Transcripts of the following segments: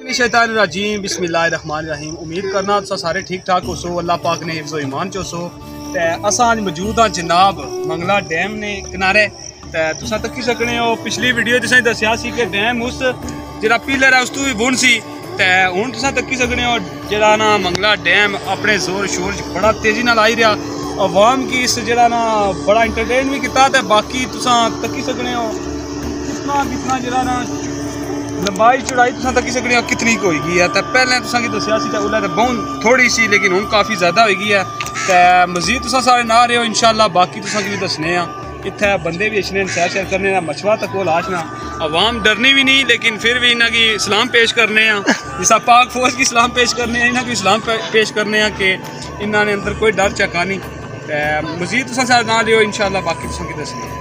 शैतानिर्रजीम बिस्मिल्लाहिर्रहमानिर्रहीम। उम्मीद करना तुस सारे ठीक ठाक हो सो, अल्लाह पाक ने हिफ्ज़ो ईमान चो सो। ते असां अज मौजूद हाँ जनाब मंगला डैम ने किनारे। ते तुस तक्की सकने हो पिछली वीडियो तुसें दस्सिया सी कि डैम उस जेह्ड़ा पिलर है उस तू भी बुन सी। ते हुण तुस तक्की सकने हो जेह्ड़ा ना मंगला डैम अपने जोर शोर च बड़ा तेज़ी नाल आई रहा। अवाम की इस जेह्ड़ा ना बड़ा इंटरटेन भी किया। ते बाकी तुस तक्की सकने हो कितना जेह्ड़ा ना लंबाई चौड़ाई तुस तक्की सकने हो कितनी होई गई है। तो पहले तुसें दस्सिया सी उसलै तो बहुत थोड़ी सी, लेकिन हुण काफ़ी ज़्यादा हो गई है। तो मजीद तुस सारे ना रहे हो इंशाअल्लाह। बाकी तुसें भी दस्सने इत्थे बंदे भी अच्छे सैर शैर करने मछुआ तक कोल आशना। अवाम डरनी भी नहीं, लेकिन फिर भी इन्हों की सलाम पेश करने जिस पाक फौज की सलाम पेश करने इन्हों की सलाम पेश करने कि इन्होंने अंदर कोई डर झक्का नहीं। तो मजीद तुस सारे ना लियो इंशाअल्लाह। बाकी तुसें दस्सने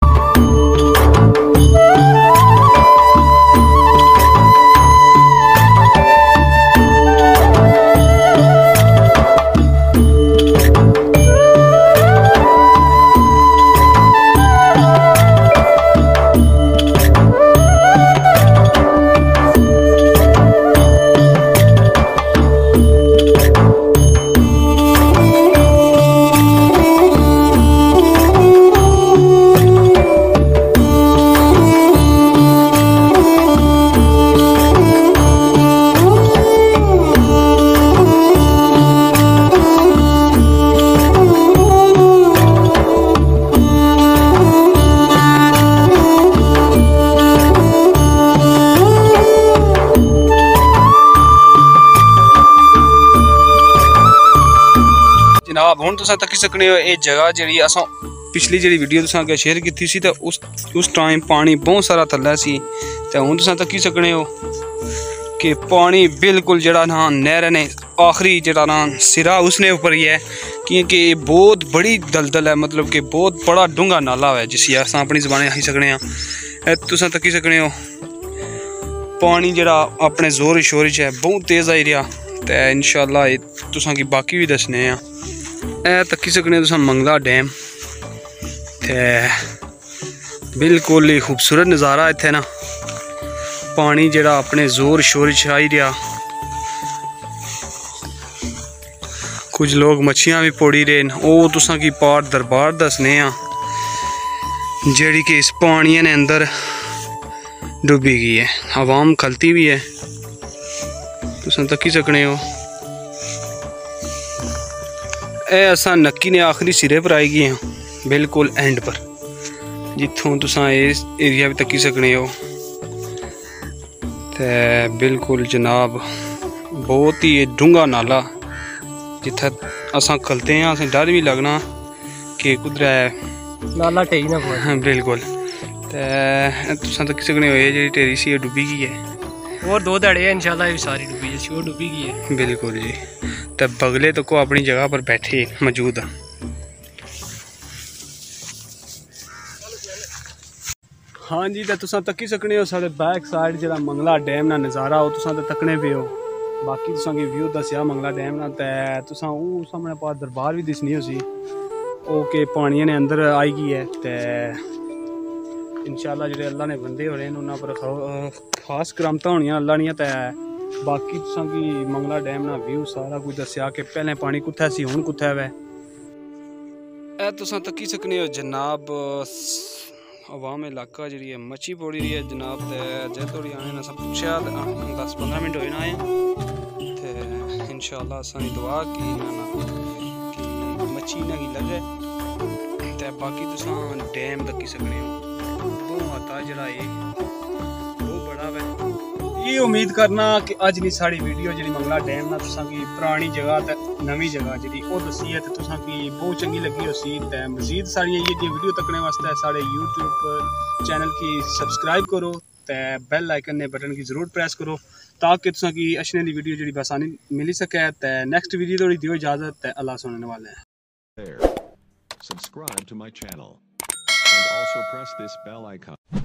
जनाब। हुण तुस तक्की सकने हो ये जगह जी अस पिछली जी वीडियो तुस अगर शेयर की सी। तो उस टाइम पानी बहुत सारा थल्लै सी। तो हुण तुस तक्की सकने हो कि पानी बिल्कुल जड़ा ना नहर ने आखिरी जड़ा ना सिरा उसने ऊपर ही है, क्योंकि बहुत बड़ी दलदल है। मतलब कि बहुत बड़ा डूंगा नाला है जिसी अस अपनी जबान आखी सकने। तुस तक्की सकने हो पानी जड़ा अपने जोर शोर च है बहुत तेज़ आई रहा। तो इंशाअल्लाह तुसां की बाकी भी दस्सने तक्की सकने तुस मंगला डैम। ते बिल्कुल ही खूबसूरत नज़ारा इत्थे ना पानी जड़ा अपने जोर शोर च आई रहा। कुछ लोग मच्छियां भी पोड़ी रहे न। वो तुसां की पार दरबार दसने जेड़ी कि इस पानी ने अंदर डूबी गई है। अवाम खलती भी है तुसां तक्की सकने हो। असा नक्की ने आखिरी सिरे पर आई गए हैं बिल्कुल एंड पर, जिथों तुसां इस एरिया भी तक्की सकने हो। ते बिल्कुल जनाब बहुत ही डूंगा नाला जिथे असा खलते हैं असें डर भी लगना कि कुदरै नाला टेई ना पवे। बिल्कुल। ते तुसां तक्की सकने हो ये जी टेरी सी डुब्बी गई है। और 2 ध्याड़े इंशाअल्लाह ये सारी डुब्बी है, डुब्बी गई है बिल्कुल जी। तो बगले तो को अपनी जगह पर बैठे मौजूद। हाँ जी। तो तुस तक्की सकने हो साढ़े बैक साइड जो मंगला डैम ना नज़ारा हो तुस तो तकने पे हो। बाकी तुसा व्यू दसिया मंगला डैम ना। तो तुसा वो सामने पास दरबार भी दिसनी उसी ओके पानी ने अंदर आई गई है। तो इंशाअल्लाह जो अल्लाह ने बंदे हो रहे हैं उन्होंने पर खास करामत होनियां अल्लाह दियां। तो बाकी तुसा की मंगला डैम ना व्यू सारा कुछ दसिया कि पहले पानी कुत्थै सी हुण कुत्थै वै। तुसा तक्की सकने हो जनाब अवाम इलाका जी है मच्छी पोड़ी रही है जनाब। तो जे थोड़ी आने ना सब पुछया 10-15 मिनट होए ना आए। तो इंशाअल्लाह असां दुआ की कि मच्छी इन्हां गी लगे। तो बाकी तुसा डैम तक्की सकने हो बहुत आता जड़ा बहुत बड़ा वै। ये उम्मीद करना कि अज दी साड़ी वीडियो जी मंगला डैम ना तुसां की पुरानी जगह ते नवी जगह जी वो दसी है। तो तुसां की बहुत चंगी लगी उसी। तो मजीद साड़ियां ये वीडियो तकने वास्ते साढ़े यूट्यूब चैनल की सब्सक्राइब करो। तो बैल आइकन ने बटन की जरूर प्रेस करो ताकि तुसां की अच्छी दी वीडियो जी बसानी मिली सके। तो नेक्स्ट वीडियो थोड़ी दियो इजाज़त। अल्लाह सुनने वाले हैं। Subscribe to my channel and also press this bell icon.